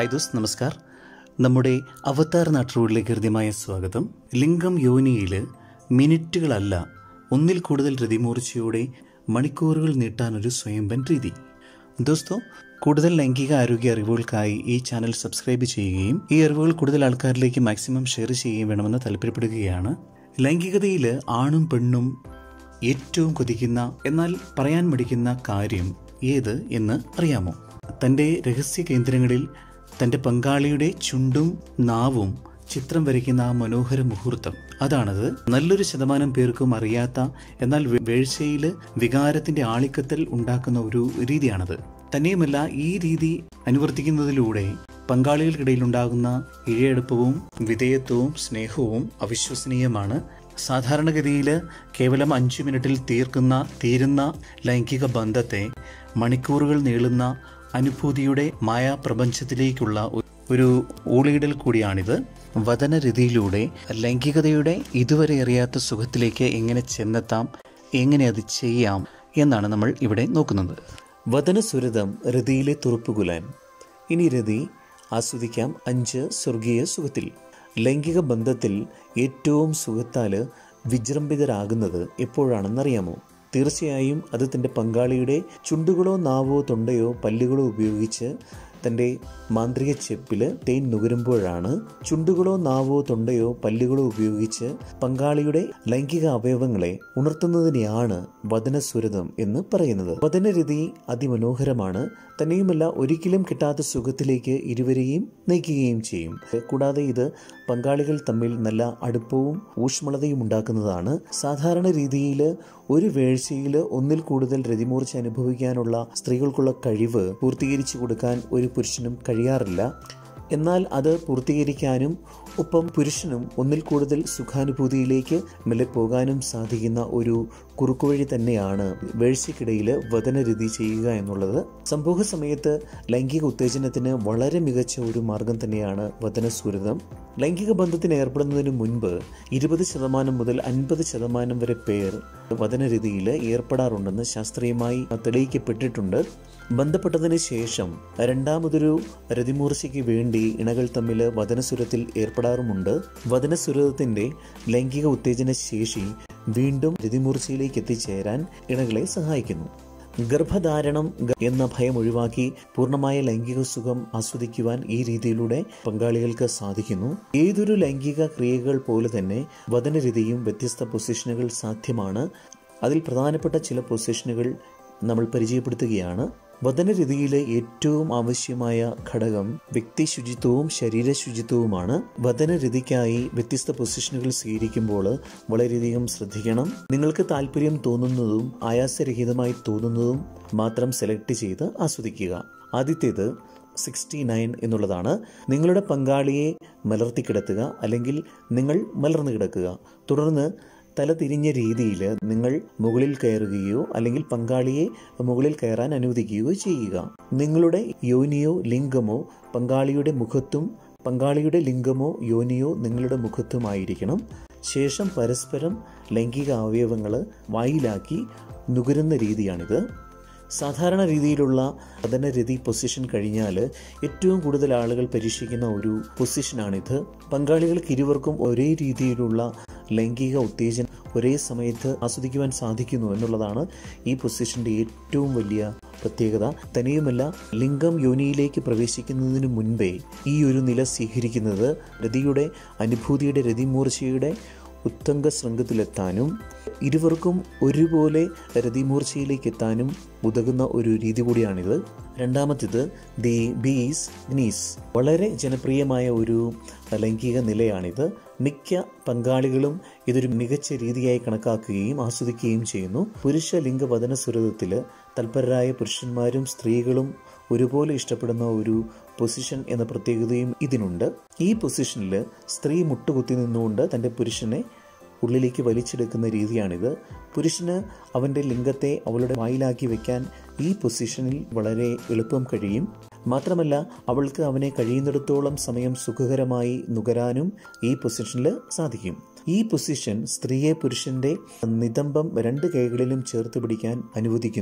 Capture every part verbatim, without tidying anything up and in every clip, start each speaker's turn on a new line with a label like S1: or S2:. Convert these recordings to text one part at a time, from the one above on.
S1: Hi those, നമസ്കാർ. നമ്മുടെ അവതാർ നാട്ടുകളിലേക്ക് ഹൃദ്യമായ സ്വാഗതം. ലിംഗം യോനിയിൽ മിനിറ്റുകളല്ല, ഒന്നിൽ കൂടുതൽ രതിമൂർച്ചയോടെ മണിക്കൂറുകൾ നീട്ടാനൊരു സ്വയംഭൻ രീതി. ദോസ്തോ, കൂടുതൽ ലൈംഗിക ആരോഗ്യ അറിവുകൾക്കായി ഈ ചാനൽ സബ്സ്ക്രൈബ് ചെയ്യുകയും ഈ അറിവുകൾ കൂടുതൽ ആൾക്കാരിലേക്ക് മാക്സിമം ഷെയർ ചെയ്യുകയും വേണമെന്ന് താല്പര്യപ്പെടുകയാണ്. ലൈംഗികതയിൽ ആണും പെണ്ണും ഏറ്റവും കൊതിക്കുന്ന എന്നാൽ പറയാൻ മടിക്കുന്ന കാര്യം ഏത് എന്ന് അറിയാമോ? തൻ്റെ രഹസ്യ കേന്ദ്രങ്ങളിൽ തൻ്റെ പങ്കാളിയുടെ ചുണ്ടും നാവും ചിത്രം വരയ്ക്കുന്ന ആ മനോഹര മുഹൂർത്തം, അതാണത്. നല്ലൊരു ശതമാനം പേർക്കും അറിയാത്ത എന്നാൽ വീഴ്ചയിൽ വികാരത്തിൻ്റെ ആളിക്കത്തൽ ഉണ്ടാക്കുന്ന ഒരു രീതിയാണത്. തന്നെയുമല്ല, ഈ രീതി അനുവർത്തിക്കുന്നതിലൂടെ പങ്കാളികൾക്കിടയിൽ ഉണ്ടാകുന്ന ഇഴയെടുപ്പവും വിധേയത്വവും സ്നേഹവും അവിശ്വസനീയമാണ്. സാധാരണഗതിയിൽ കേവലം അഞ്ചു മിനിറ്റിൽ തീർക്കുന്ന തീരുന്ന ലൈംഗിക ബന്ധത്തെ മണിക്കൂറുകൾ നീളുന്ന അനുഭൂതിയുടെ മായാപ്രപഞ്ചത്തിലേക്കുള്ള ഒരു ഊളിയിടൽ കൂടിയാണിത്. വദനരതിയിലൂടെ ലൈംഗികതയുടെ ഇതുവരെ അറിയാത്ത സുഖത്തിലേക്ക് എങ്ങനെ ചെന്നെത്താം, എങ്ങനെ അത് ചെയ്യാം എന്നാണ് നമ്മൾ ഇവിടെ നോക്കുന്നത്. വദനസുരതം രതിയിലെ തുറപ്പുകുലാൻ. ഇനി രതി ആസ്വദിക്കാം അഞ്ച് സ്വർഗീയ സുഖത്തിൽ. ലൈംഗിക ബന്ധത്തിൽ ഏറ്റവും സുഖത്താൽ വിജൃംഭിതരാകുന്നത് എപ്പോഴാണെന്നറിയാമോ? തീർച്ചയായും അത് തൻ്റെ പങ്കാളിയുടെ ചുണ്ടുകളോ നാവോ തൊണ്ടയോ പല്ലുകളോ ഉപയോഗിച്ച് തൻ്റെ മാന്ത്രിക ചെപ്പിൽ തേൻ നുകരുമ്പോഴാണ്. ചുണ്ടുകളോ നാവോ തൊണ്ടയോ പല്ലുകളോ ഉപയോഗിച്ച് പങ്കാളിയുടെ ലൈംഗിക അവയവങ്ങളെ ഉണർത്തുന്നതിനെയാണ് വദനസുരതം എന്ന് പറയുന്നത്. വദനരതി അതിമനോഹരമാണ്. തന്നെയുമല്ല, ഒരിക്കലും കിട്ടാത്ത സുഖത്തിലേക്ക് ഇരുവരെയും നയിക്കുകയും ചെയ്യും. കൂടാതെ ഇത് പങ്കാളികൾ തമ്മിൽ നല്ല അടുപ്പവും ഊഷ്മളതയും ഉണ്ടാക്കുന്നതാണ്. സാധാരണ രീതിയിൽ ഒരു വീഴ്ചയിൽ ഒന്നിൽ കൂടുതൽ രതിമൂർച്ച അനുഭവിക്കാനുള്ള സ്ത്രീകൾക്കുള്ള കഴിവ് പൂർത്തീകരിച്ചു കൊടുക്കാൻ ഒരു പുരുഷനും കഴിയാറില്ല. എന്നാൽ അത് പൂർത്തീകരിക്കാനും ഒപ്പം പുരുഷനും ഒന്നിൽ കൂടുതൽ സുഖാനുഭൂതിയിലേക്ക് മെല്ലെ പോകാനും സാധിക്കുന്ന ഒരു കുറുക്കുവഴി തന്നെയാണ് വീഴ്ചയ്ക്കിടയിൽ വദനരതി ചെയ്യുക എന്നുള്ളത്. സംഭോഗ സമയത്ത് ലൈംഗിക ഉത്തേജനത്തിന് വളരെ മികച്ച ഒരു മാർഗം തന്നെയാണ് വദനസുരതം. ലൈംഗിക ബന്ധത്തിന് ഏർപ്പെടുന്നതിന് മുൻപ് ഇരുപത് ശതമാനം മുതൽ അൻപത് ശതമാനം വരെ പേർ വദനരതിയിൽ ഏർപ്പെടാറുണ്ടെന്ന് ശാസ്ത്രീയമായി തെളിയിക്കപ്പെട്ടിട്ടുണ്ട്. ബന്ധപ്പെട്ടതിന് ശേഷം രണ്ടാമതൊരു രതിമൂർച്ചയ്ക്ക് വേണ്ടി ഇണകൾ തമ്മിൽ വദനസുരത്തിൽ ഏർപ്പെടാറുമുണ്ട്. വദനസുരതത്തിന്റെ ലൈംഗിക ഉത്തേജന ശേഷി വീണ്ടും രതിമൂർച്ചയിലേക്ക് എത്തിച്ചേരാൻ ഇണകളെ സഹായിക്കുന്നു. ഗർഭധാരണം എന്ന ഭയം ഒഴിവാക്കി പൂർണ്ണമായ ലൈംഗിക സുഖം ആസ്വദിക്കുവാൻ ഈ രീതിയിലൂടെ പങ്കാളികൾക്ക് സാധിക്കുന്നു. ഏതൊരു ലൈംഗിക ക്രിയകൾ പോലെ തന്നെ വദനരതിയും വ്യത്യസ്ത പൊസിഷനുകൾ സാധ്യമാണ്. അതിൽ പ്രധാനപ്പെട്ട ചില പൊസിഷനുകൾ നമ്മൾ പരിചയപ്പെടുത്തുകയാണ്. വദനരതിയിലെ ഏറ്റവും ആവശ്യമായ ഘടകം വ്യക്തി ശുചിത്വവും ശരീര ശുചിത്വവുമാണ്. വദനരതിക്കായി വ്യത്യസ്ത പൊസിഷനുകൾ സ്വീകരിക്കുമ്പോൾ വളരെയധികം ശ്രദ്ധിക്കണം. നിങ്ങൾക്ക് താല്പര്യം തോന്നുന്നതും ആയാസരഹിതമായി തോന്നുന്നതും മാത്രം സെലക്ട് ചെയ്ത് ആസ്വദിക്കുക. ആദ്യത്തേത് സിക്സ്റ്റി നയൻ എന്നുള്ളതാണ്. നിങ്ങളുടെ പങ്കാളിയെ മലർത്തി കിടത്തുക, അല്ലെങ്കിൽ നിങ്ങൾ മലർന്നു കിടക്കുക. തുടർന്ന് തല തിരിഞ്ഞ രീതിയിൽ നിങ്ങൾ മുകളിൽ കയറുകയോ അല്ലെങ്കിൽ പങ്കാളിയെ മുകളിൽ കയറാൻ അനുവദിക്കുകയോ ചെയ്യുക. നിങ്ങളുടെ യോനിയോ ലിംഗമോ പങ്കാളിയുടെ മുഖത്തും പങ്കാളിയുടെ ലിംഗമോ യോനിയോ നിങ്ങളുടെ മുഖത്തുമായിരിക്കണം. ശേഷം പരസ്പരം ലൈംഗിക അവയവങ്ങൾ വായിലാക്കി നുകരുന്ന രീതിയാണിത്. സാധാരണ രീതിയിലുള്ള വദനരതി പൊസിഷൻ കഴിഞ്ഞാൽ ഏറ്റവും കൂടുതൽ ആളുകൾ പരീക്ഷിക്കുന്ന ഒരു പൊസിഷനാണിത്. പങ്കാളികൾക്ക് ഇരുവർക്കും ഒരേ രീതിയിലുള്ള ലൈംഗിക ഉത്തേജനം ഒരേ സമയത്ത് ആസ്വദിക്കുവാൻ സാധിക്കുന്നു എന്നുള്ളതാണ് ഈ പൊസിഷന്റെ ഏറ്റവും വലിയ പ്രത്യേകത. തന്നെയുമല്ല, ലിംഗം യോനിയിലേക്ക് പ്രവേശിക്കുന്നതിന് മുൻപേ ഈ ഒരു നില സ്വീകരിക്കുന്നത് രതിയുടെ അനുഭൂതിയുടെ രതിമൂർച്ചയുടെ ഉത്തംഗ ശൃംഗത്തിലെത്താനും ഇരുവർക്കും ഒരുപോലെ രതിമൂർച്ചയിലേക്ക് എത്താനും ഉതകുന്ന ഒരു രീതി കൂടിയാണിത്. രണ്ടാമത്തേത് ദി ബീസ് ഗ്നീസ്. വളരെ ജനപ്രിയമായ ഒരു ലൈംഗിക നിലയാണിത്. മിക്ക പങ്കാളികളും ഇതൊരു മികച്ച രീതിയായി കണക്കാക്കുകയും ആസ്വദിക്കുകയും ചെയ്യുന്നു. പുരുഷ ലിംഗ വദനസുരതത്തിൽ തൽപരരായ പുരുഷന്മാരും സ്ത്രീകളും ഒരുപോലെ ഇഷ്ടപ്പെടുന്ന ഒരു പൊസിഷൻ എന്ന പ്രത്യേകതയും ഇതിനുണ്ട്. ഈ പൊസിഷനിൽ സ്ത്രീ മുട്ടുകുത്തി നിന്നുകൊണ്ട് തൻ്റെ പുരുഷനെ ഉള്ളിലേക്ക് വലിച്ചെടുക്കുന്ന രീതിയാണിത്. പുരുഷന് അവൻ്റെ ലിംഗത്തെ അവളുടെ വായിലാക്കി വെക്കാൻ ഈ പൊസിഷനിൽ വളരെ എളുപ്പം കഴിയും. മാത്രമല്ല, അവൾക്ക് അവനെ കഴിയുന്നിടത്തോളം സമയം സുഖകരമായി നുകരാനും ഈ പൊസിഷനിൽ സാധിക്കും. ഈ പൊസിഷൻ സ്ത്രീയെ പുരുഷന്റെ നിതംബം രണ്ട് കൈകളിലും ചേർത്ത് പിടിക്കാൻ അനുവദിക്കുന്നു.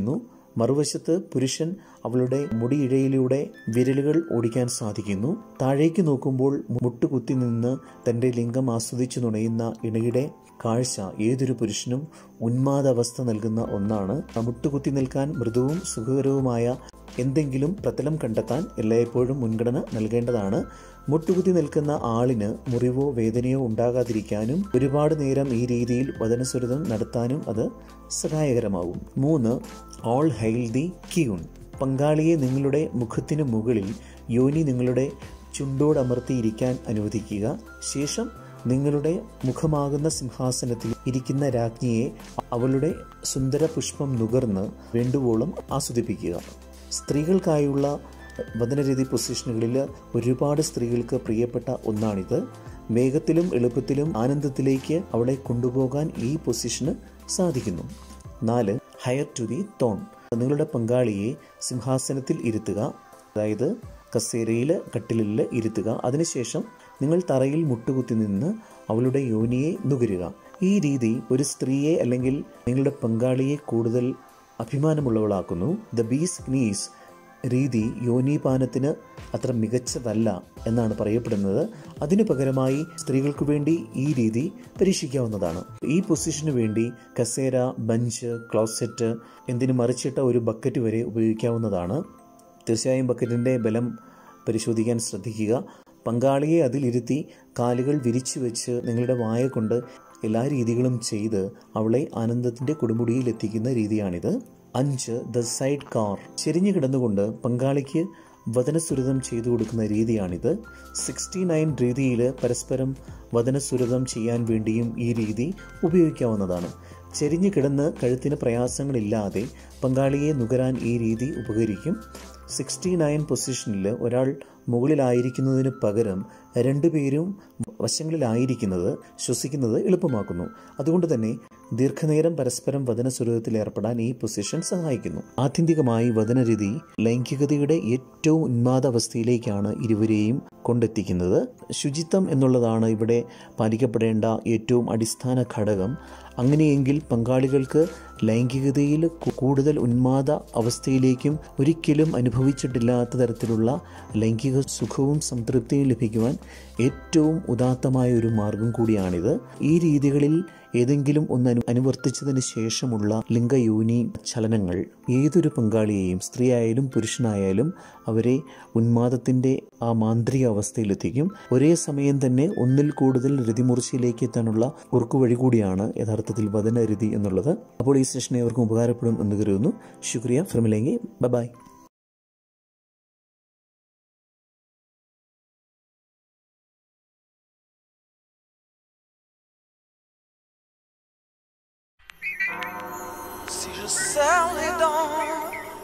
S1: മറുവശത്ത് പുരുഷൻ അവളുടെ മുടിയിഴയിലൂടെ വിരലുകൾ ഓടിക്കാൻ സാധിക്കുന്നു. താഴേക്ക് നോക്കുമ്പോൾ മുട്ടുകുത്തി നിന്ന് തന്റെ ലിംഗം ആസ്വദിച്ചു നുണയുന്ന ഇണയുടെ കാഴ്ച ഏതൊരു പുരുഷനും ഉന്മാദാവസ്ഥ നൽകുന്ന ഒന്നാണ്. മുട്ടുകുത്തി നിൽക്കാൻ മൃദുവും സുഖകരവുമായ എന്തെങ്കിലും പ്രതലം കണ്ടെത്താൻ എല്ലായ്പ്പോഴും മുൻഗണന നൽകേണ്ടതാണ്. മുട്ടുകുത്തി നിൽക്കുന്ന ആളിന് മുറിവോ വേദനയോ ഉണ്ടാകാതിരിക്കാനും ഒരുപാട് നേരം ഈ രീതിയിൽ വദനസുരതം നടത്താനും അത് സഹായകരമാകും. മൂന്ന്, ഓൾ ഹെയിൽ ദി ക്യൂൺ. പങ്കാളിയെ നിങ്ങളുടെ മുഖത്തിനു മുകളിൽ യോനി നിങ്ങളുടെ ചുണ്ടോടമർത്തിയിരിക്കാൻ അനുവദിക്കുക. ശേഷം നിങ്ങളുടെ മുഖമാകുന്ന സിംഹാസനത്തിൽ ഇരിക്കുന്ന രാജ്ഞിയെ അവളുടെ സുന്ദര പുഷ്പം നുകർന്ന് വേണ്ടുവോളം ആസ്വദിപ്പിക്കുക. സ്ത്രീകൾക്കായുള്ള വദനരീതി പൊസിഷനുകളിൽ ഒരുപാട് സ്ത്രീകൾക്ക് പ്രിയപ്പെട്ട ഒന്നാണിത്. വേഗത്തിലും എളുപ്പത്തിലും ആനന്ദത്തിലേക്ക് അവളെ കൊണ്ടുപോകാൻ ഈ പൊസിഷന് സാധിക്കുന്നു. നാല്, ഹയർ ടു ദി തോൺ. നിങ്ങളുടെ പങ്കാളിയെ സിംഹാസനത്തിൽ ഇരുത്തുക, അതായത് കസേരയിൽ കട്ടിലിൽ ഇരുത്തുക. അതിനുശേഷം നിങ്ങൾ തറയിൽ മുട്ടുകുത്തി നിന്ന് അവളുടെ യോനിയെ നുകരുക. ഈ രീതി ഒരു സ്ത്രീയെ അല്ലെങ്കിൽ നിങ്ങളുടെ പങ്കാളിയെ കൂടുതൽ അഭിമാനമുള്ളവളാക്കുന്നു. ദ ബീസ് നീസ് രീതി യോനിപാനത്തിന് അത്ര മികച്ചതല്ല എന്നാണ് പറയപ്പെടുന്നത്. അതിനു പകരമായി സ്ത്രീകൾക്ക് വേണ്ടി ഈ രീതി പരീക്ഷിക്കാവുന്നതാണ്. ഈ പൊസിഷന് വേണ്ടി കസേര, ബഞ്ച്, ക്ലോസെറ്റ്, എന്തിനു മറിച്ചിട്ട ഒരു ബക്കറ്റ് വരെ ഉപയോഗിക്കാവുന്നതാണ്. തീർച്ചയായും ബക്കറ്റിൻ്റെ ബലം പരിശോധിക്കാൻ ശ്രദ്ധിക്കുക. പങ്കാളിയെ അതിലിരുത്തി കാലുകൾ വിരിച്ചു വെച്ച് നിങ്ങളുടെ വായ കൊണ്ട് എല്ലാ രീതികളും ചെയ്ത് അവളെ ആനന്ദത്തിൻ്റെ കൊടുമുടിയിൽ എത്തിക്കുന്ന രീതിയാണിത്. അഞ്ച്, ദ സൈഡ് കാർ. ചെരിഞ്ഞു കിടന്നുകൊണ്ട് പങ്കാളിക്ക് വദനസുരതം ചെയ്തു കൊടുക്കുന്ന രീതിയാണിത്. സിക്സ്റ്റി നയൻ രീതിയിൽ പരസ്പരം വദനസുരതം ചെയ്യാൻ വേണ്ടിയും ഈ രീതി ഉപയോഗിക്കാവുന്നതാണ്. ചെരിഞ്ഞു കിടന്ന് കഴുത്തിന് പ്രയാസങ്ങളില്ലാതെ പങ്കാളിയെ നുകരാൻ ഈ രീതി ഉപകരിക്കും. സിക്സ്റ്റി നയൻ പൊസിഷനിൽ ഒരാൾ മുകളിലായിരിക്കുന്നതിന് പകരം രണ്ടുപേരും വശങ്ങളിലായിരിക്കുന്നത് ശ്വസിക്കുന്നത് എളുപ്പമാക്കുന്നു. അതുകൊണ്ട് തന്നെ ദീർഘനേരം പരസ്പരം വദനസുരതത്തിൽ ഏർപ്പെടാൻ ഈ പൊസിഷൻ സഹായിക്കുന്നു. ആത്യന്തികമായി വദനരീതി ലൈംഗികതയുടെ ഏറ്റവും ഉന്മാദാവസ്ഥയിലേക്കാണ് ഇരുവരെയും കൊണ്ടെത്തിക്കുന്നത്. ശുചിത്വം എന്നുള്ളതാണ് ഇവിടെ പാലിക്കപ്പെടേണ്ട ഏറ്റവും അടിസ്ഥാന ഘടകം. അങ്ങനെയെങ്കിൽ പങ്കാളികൾക്ക് ലൈംഗികതയിൽ കൂടുതൽ ഉന്മാദ അവസ്ഥയിലേക്കും ഒരിക്കലും അനുഭവിച്ചിട്ടില്ലാത്ത തരത്തിലുള്ള ലൈംഗിക സുഖവും സംതൃപ്തിയും ലഭിക്കുവാൻ ഏറ്റവും ഉദാത്തമായ ഒരു മാർഗം കൂടിയാണിത്. ഈ രീതികളിൽ ഏതെങ്കിലും ഒന്ന് അനുവർത്തിച്ചതിന് ശേഷമുള്ള ലിംഗയോനി ചലനങ്ങൾ ഏതൊരു പങ്കാളിയെയും, സ്ത്രീയായാലും പുരുഷനായാലും, അവരെ ഉന്മാദത്തിൻ്റെ ആ മാന്ത്രിക അവസ്ഥയിലെത്തിക്കും. ഒരേ സമയം തന്നെ ഒന്നിൽ കൂടുതൽ രതിമൂർച്ചയിലേക്ക് എത്താനുള്ള ഉറുക്കുവഴി കൂടിയാണ് യഥാർത്ഥത്തിൽ വദനരീതി എന്നുള്ളത്. അപ്പോൾ ഈ സെഷൻ ഏവർക്കും ഉപകാരപ്പെടും എന്ന് കരുതുന്നു. ശുക്രിയ. ഫിർമിലെങ്കി. Bye bye.
S2: Si je serre les dents,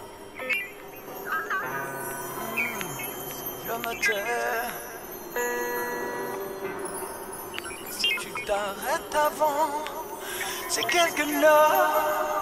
S2: je me tais. Si tu t'arrêtes avant, c'est quelque chose.